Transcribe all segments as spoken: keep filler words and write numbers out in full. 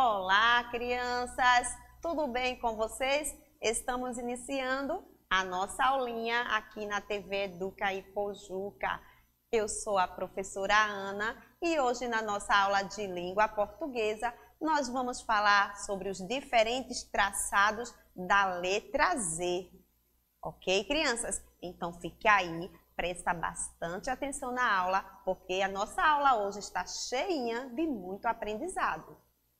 Olá, crianças! Tudo bem com vocês? Estamos iniciando a nossa aulinha aqui na T V Educa Ipojuca. Eu sou a professora Ana e hoje na nossa aula de língua portuguesa nós vamos falar sobre os diferentes traçados da letra Z. Ok, crianças? Então fique aí, presta bastante atenção na aula, porque a nossa aula hoje está cheinha de muito aprendizado.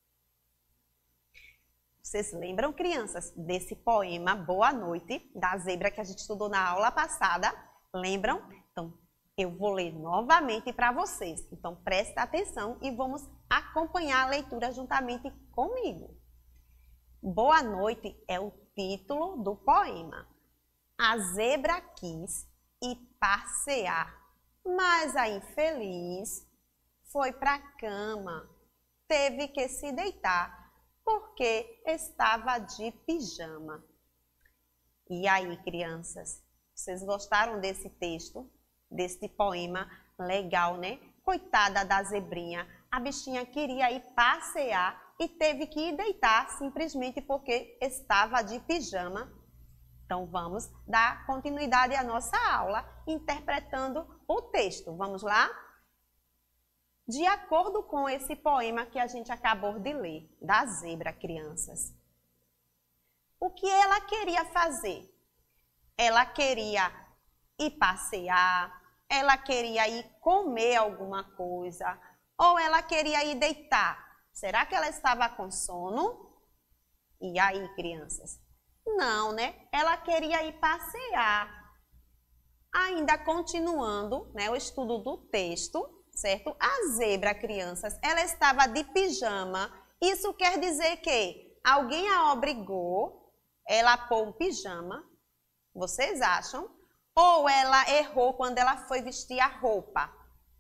Vocês lembram, crianças, desse poema Boa Noite, da zebra que a gente estudou na aula passada? Lembram? Então, eu vou ler novamente para vocês. Então, presta atenção e vamos acompanhar a leitura juntamente comigo. Boa Noite é o título do poema. A zebra quis ir passear, mas a infeliz foi para a cama. Teve que se deitar porque estava de pijama. E aí, crianças, vocês gostaram desse texto, desse poema? Legal, né? Coitada da zebrinha, a bichinha queria ir passear e teve que ir deitar simplesmente porque estava de pijama. Então, vamos dar continuidade à nossa aula, interpretando o texto. Vamos lá? De acordo com esse poema que a gente acabou de ler, da zebra, crianças, o que ela queria fazer? Ela queria ir passear, ela queria ir comer alguma coisa, ou ela queria ir deitar. Será que ela estava com sono? E aí, crianças? Não, né? Ela queria ir passear. Ainda continuando, né, o estudo do texto, certo? A zebra, crianças, ela estava de pijama. Isso quer dizer que alguém a obrigou ela a pôr um pijama, vocês acham? Ou ela errou quando ela foi vestir a roupa?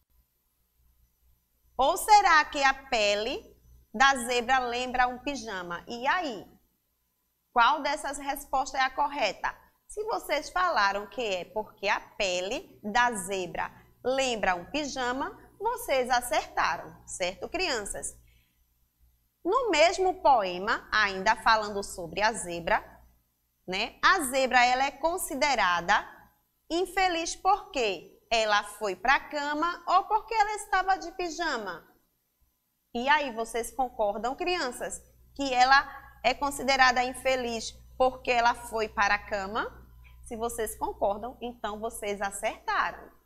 Ou será que a pele da zebra lembra um pijama? E aí? Qual dessas respostas é a correta? Se vocês falaram que é porque a pele da zebra lembra um pijama, vocês acertaram, certo, crianças? No mesmo poema, ainda falando sobre a zebra, né? A zebra ela é considerada infeliz porque ela foi para a cama ou porque ela estava de pijama. E aí, vocês concordam, crianças, que ela é considerada infeliz porque ela foi para a cama? Se vocês concordam, então vocês acertaram.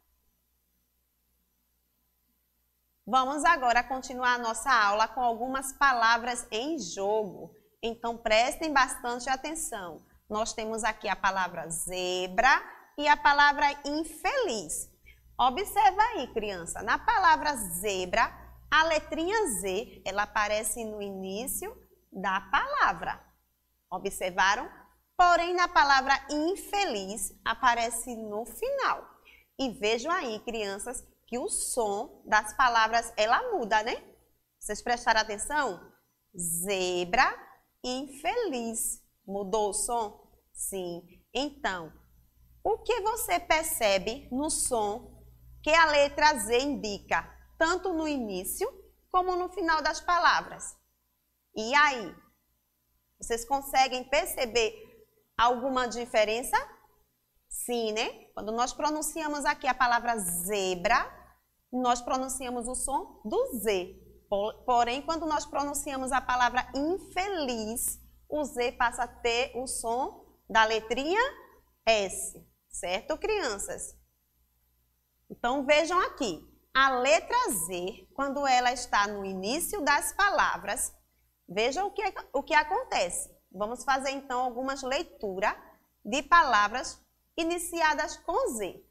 Vamos agora continuar a nossa aula com algumas palavras em jogo. Então, prestem bastante atenção. Nós temos aqui a palavra zebra e a palavra infeliz. Observa aí, criança. Na palavra zebra, a letrinha Z, ela aparece no início da palavra. Observaram? Porém, na palavra infeliz, aparece no final. E vejam aí, crianças, que o som das palavras, ela muda, né? Vocês prestaram atenção? Zebra, infeliz. Mudou o som? Sim. Então, o que você percebe no som que a letra Z indica, tanto no início como no final das palavras? E aí? Vocês conseguem perceber alguma diferença? Sim, né? Quando nós pronunciamos aqui a palavra zebra, nós pronunciamos o som do Z. Porém, quando nós pronunciamos a palavra infeliz, o Z passa a ter o som da letrinha S. Certo, crianças? Então, vejam aqui. A letra Z, quando ela está no início das palavras, vejam o que, o que acontece. Vamos fazer, então, algumas leituras de palavras iniciadas com Z.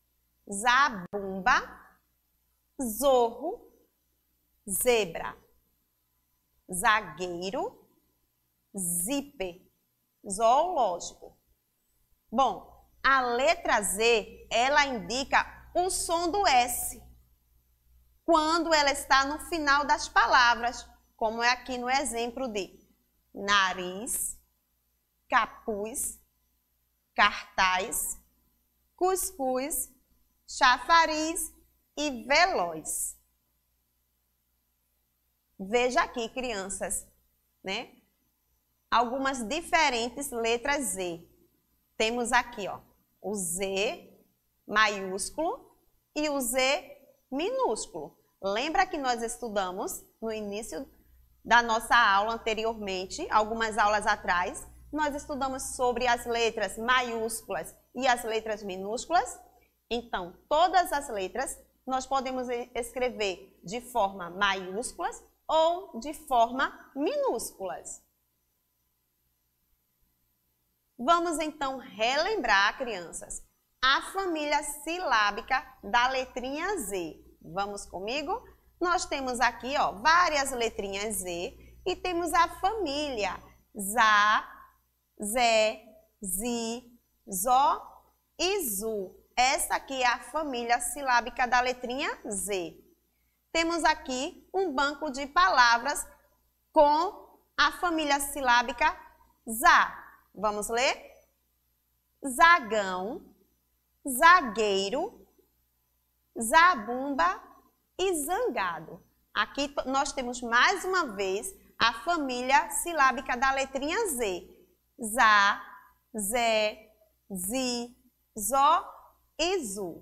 Zabumba, zorro, zebra, zagueiro, zíper, zoológico. Bom, a letra Z, ela indica o som do S, quando ela está no final das palavras, como é aqui no exemplo de nariz, capuz, cartaz, cuscuz, chafariz e veloz. Veja aqui, crianças, né? Algumas diferentes letras Z. Temos aqui, ó, o Z maiúsculo e o Z minúsculo. Lembra que nós estudamos no início da nossa aula anteriormente, algumas aulas atrás, nós estudamos sobre as letras maiúsculas e as letras minúsculas? Então, todas as letras nós podemos escrever de forma maiúsculas ou de forma minúsculas. Vamos então relembrar, crianças, a família silábica da letrinha Z. Vamos comigo? Nós temos aqui, ó, várias letrinhas Z e temos a família Zá, Zé, Zi, Zó e Zu. Essa aqui é a família silábica da letrinha Z. Temos aqui um banco de palavras com a família silábica Zá. Vamos ler? Zagão, zagueiro, zabumba e zangado. Aqui nós temos mais uma vez a família silábica da letrinha Z. Zá, Zé, Zi, Zó e Zu.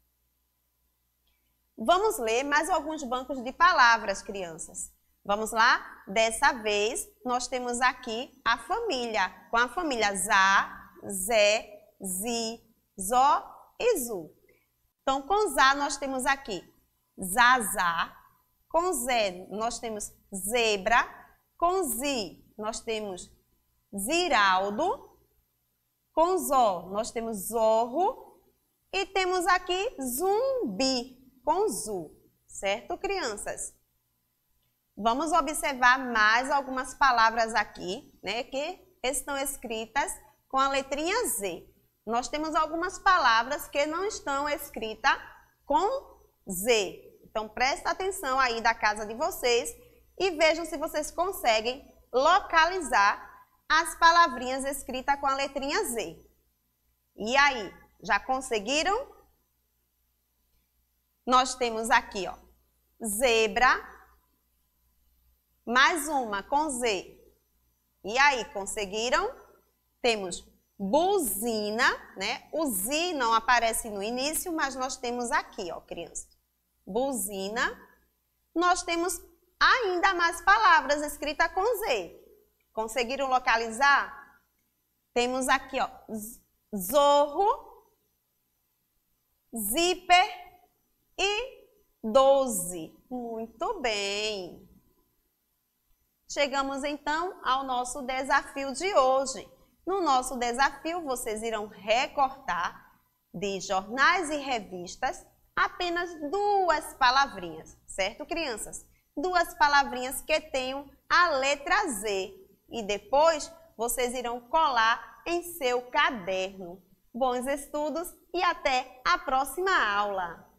Vamos ler mais alguns bancos de palavras, crianças. Vamos lá? Dessa vez, nós temos aqui a família, com a família Zá, Zé, Zi, Zó e Zu. Então, com Zá, nós temos aqui Zazá. Com Zé, nós temos zebra. Com Zi, nós temos Ziraldo. Com Zó, nós temos zorro. E temos aqui zumbi, com Zu. Certo, crianças? Vamos observar mais algumas palavras aqui, né, que estão escritas com a letrinha Z. Nós temos algumas palavras que não estão escritas com Z. Então, presta atenção aí da casa de vocês e vejam se vocês conseguem localizar as palavrinhas escritas com a letrinha Z. E aí, já conseguiram? Nós temos aqui, ó, zebra. Mais uma com Z. E aí, conseguiram? Temos buzina, né? O Z não aparece no início, mas nós temos aqui, ó, criança. Buzina. Nós temos ainda mais palavras escritas com Z. Conseguiram localizar? Temos aqui, ó, zorro, zíper e doze. Muito bem. Chegamos então ao nosso desafio de hoje. No nosso desafio, vocês irão recortar de jornais e revistas apenas duas palavrinhas, certo, crianças? Duas palavrinhas que tenham a letra Z. E depois, vocês irão colar em seu caderno. Bons estudos e até a próxima aula!